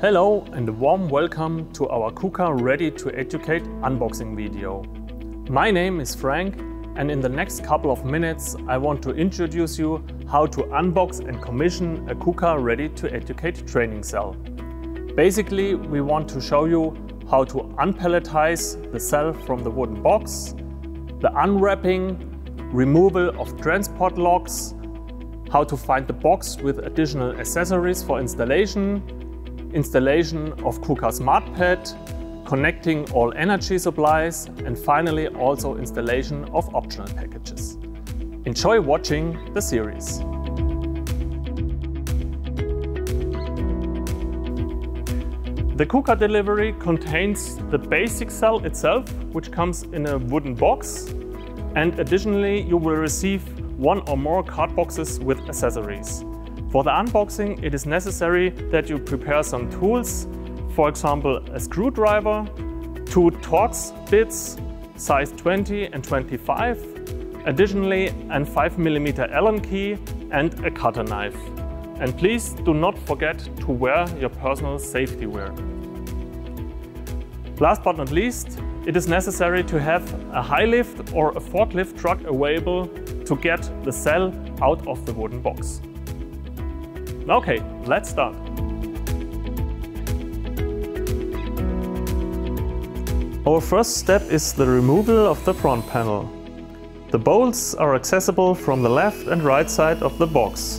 Hello and a warm welcome to our KUKA Ready to Educate unboxing video. My name is Frank and in the next couple of minutes I want to introduce you how to unbox and commission a KUKA Ready to Educate training cell. Basically, we want to show you how to unpalletize the cell from the wooden box, the unwrapping, removal of transport locks, how to find the box with additional accessories for installation of KUKA SmartPad, connecting all energy supplies, and finally also installation of optional packages. Enjoy watching the series. The KUKA delivery contains the basic cell itself, which comes in a wooden box, and additionally you will receive one or more card boxes with accessories. For the unboxing, it is necessary that you prepare some tools, for example a screwdriver, 2 Torx bits, size 20 and 25, additionally a 5mm Allen key and a cutter knife. And please do not forget to wear your personal safety wear. Last but not least, it is necessary to have a high lift or a forklift truck available to get the cell out of the wooden box. Okay, let's start. Our first step is the removal of the front panel. The bolts are accessible from the left and right side of the box.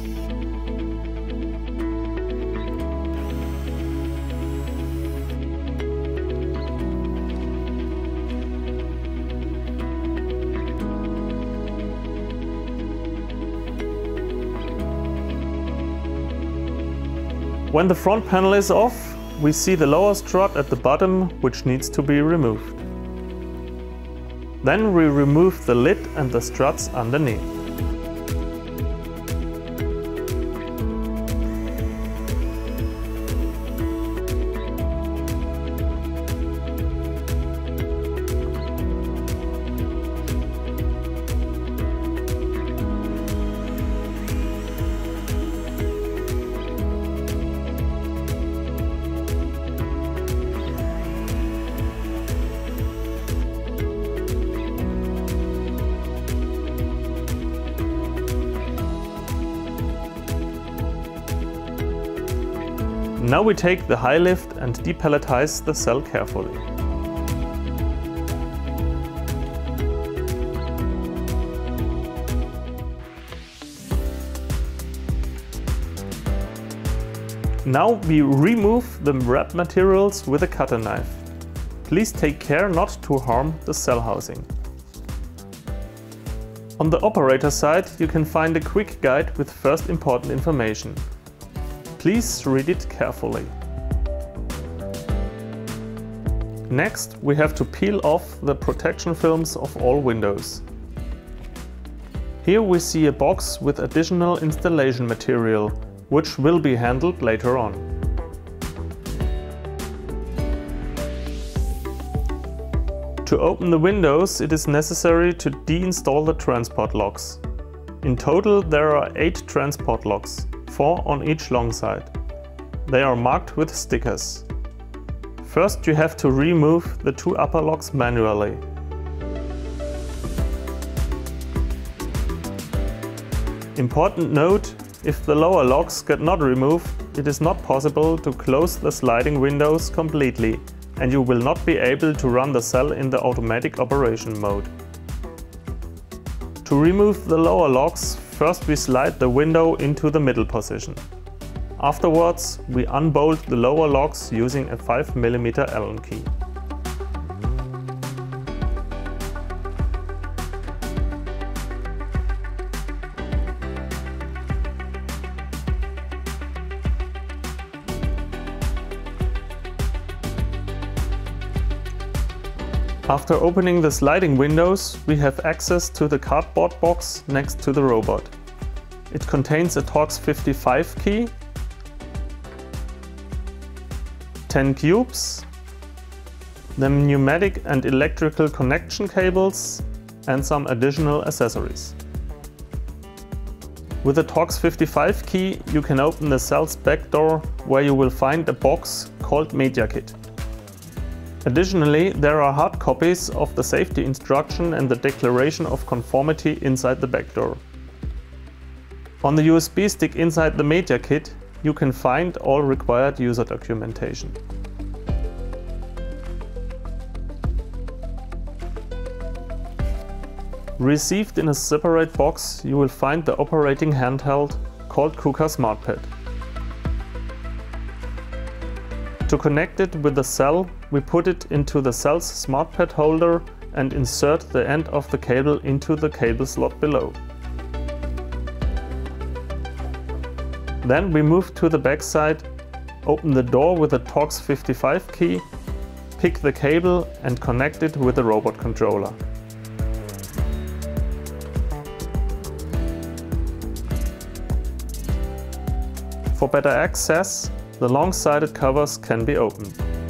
When the front panel is off, we see the lower strut at the bottom, which needs to be removed. Then we remove the lid and the struts underneath. Now we take the high lift and depalletize the cell carefully. Now we remove the wrap materials with a cutter knife. Please take care not to harm the cell housing. On the operator side you can find a quick guide with first important information. Please read it carefully. Next, we have to peel off the protection films of all windows. Here we see a box with additional installation material, which will be handled later on. To open the windows, it is necessary to deinstall the transport locks. In total, there are 8 transport locks. 4 on each long side. They are marked with stickers. First you have to remove the 2 upper locks manually. Important note, if the lower locks get not removed, it is not possible to close the sliding windows completely and you will not be able to run the cell in the automatic operation mode. To remove the lower locks, first we slide the window into the middle position. Afterwards, we unbolt the lower locks using a 5mm Allen key. After opening the sliding windows, we have access to the cardboard box next to the robot. It contains a Torx 55 key, 10 cubes, the pneumatic and electrical connection cables, and some additional accessories. With the Torx 55 key, you can open the cell's back door, where you will find a box called Media Kit. Additionally, there are hard copies of the safety instruction and the declaration of conformity inside the back door. On the USB stick inside the Media Kit, you can find all required user documentation. Received in a separate box, you will find the operating handheld called KUKA SmartPad. To connect it with the cell, we put it into the cell's SmartPad holder and insert the end of the cable into the cable slot below. Then we move to the back side, open the door with the Torx 55 key, pick the cable and connect it with the robot controller. For better access, the long-sided covers can be opened.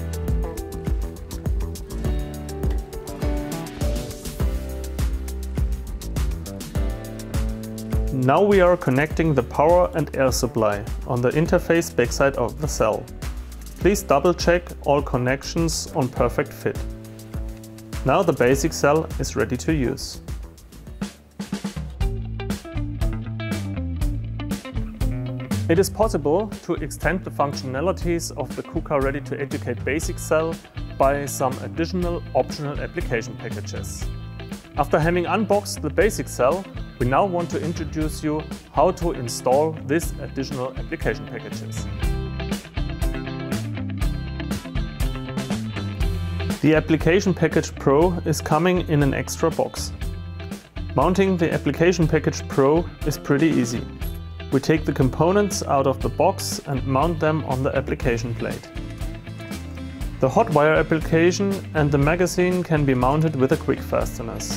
Now we are connecting the power and air supply on the interface backside of the cell. Please double-check all connections on perfect fit. Now the basic cell is ready to use. It is possible to extend the functionalities of the KUKA Ready to Educate basic cell by some additional optional application packages. After having unboxed the basic cell, we now want to introduce you how to install these additional application packages. The Application Package Pro is coming in an extra box. Mounting the Application Package Pro is pretty easy. We take the components out of the box and mount them on the application plate. The hot wire application and the magazine can be mounted with a quick fasteners.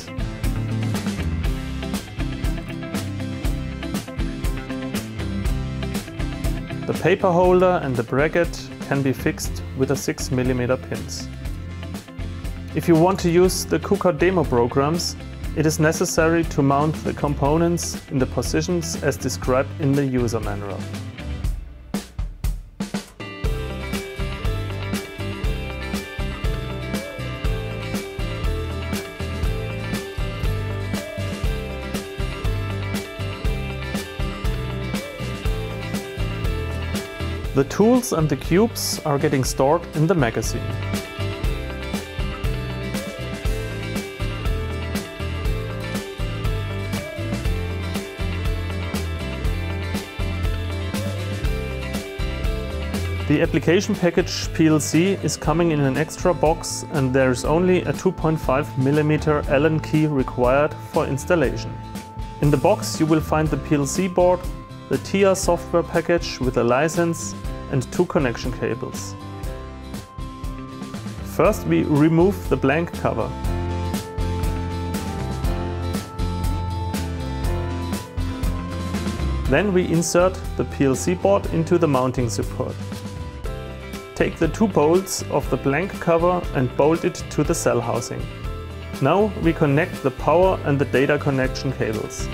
The paper holder and the bracket can be fixed with a 6mm pins. If you want to use the KUKA demo programs, it is necessary to mount the components in the positions as described in the user manual. The tools and the cubes are getting stored in the magazine. The application package PLC is coming in an extra box and there is only a 2.5mm Allen key required for installation. In the box you will find the PLC board, the TIA software package with a license and 2 connection cables. First we remove the blank cover. Then we insert the PLC board into the mounting support. Take the 2 bolts of the blank cover and bolt it to the cell housing. Now we connect the power and the data connection cables.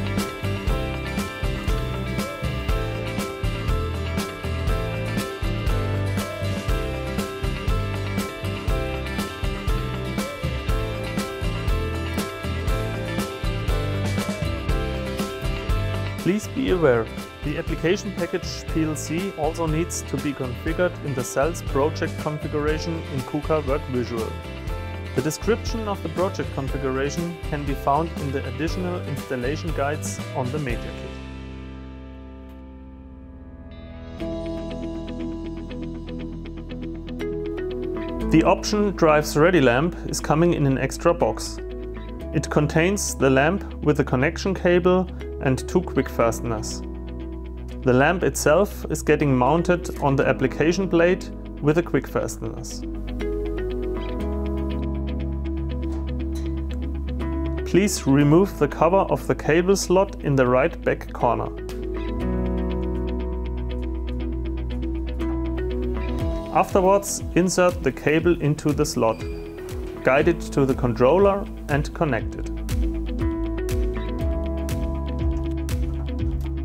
Please be aware, the application package PLC also needs to be configured in the cell's project configuration in KUKA Work Visual. The description of the project configuration can be found in the additional installation guides on the Media Kit. The option Drives Ready lamp is coming in an extra box. It contains the lamp with a connection cable and 2 quick fasteners. The lamp itself is getting mounted on the application plate with the quick fasteners. Please remove the cover of the cable slot in the right back corner. Afterwards, insert the cable into the slot, guide it to the controller and connect it.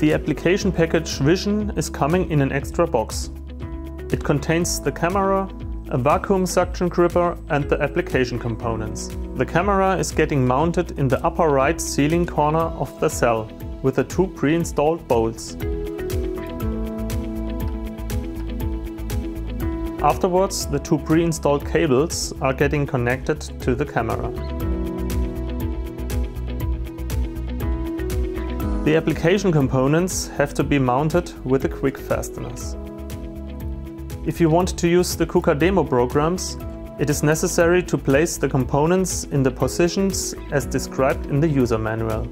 The application package Vision is coming in an extra box. It contains the camera, a vacuum suction gripper and the application components. The camera is getting mounted in the upper right ceiling corner of the cell with the 2 pre-installed bolts. Afterwards, the 2 pre-installed cables are getting connected to the camera. The application components have to be mounted with the quick fasteners. If you want to use the KUKA demo programs, it is necessary to place the components in the positions as described in the user manual.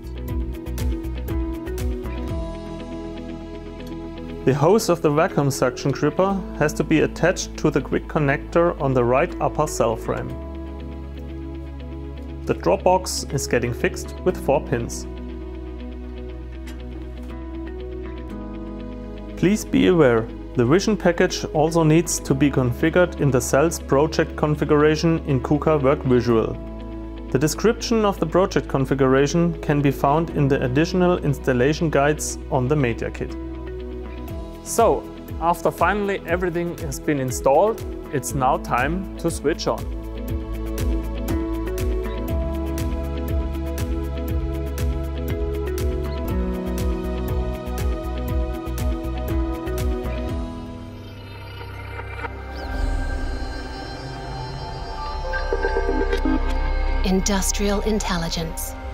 The hose of the vacuum suction gripper has to be attached to the quick connector on the right upper cell frame. The drop box is getting fixed with 4 pins. Please be aware, the Vision package also needs to be configured in the cell's project configuration in KUKA Work Visual. The description of the project configuration can be found in the additional installation guides on the Media Kit. So, after finally everything has been installed, it's now time to switch on. Industrial intelligence.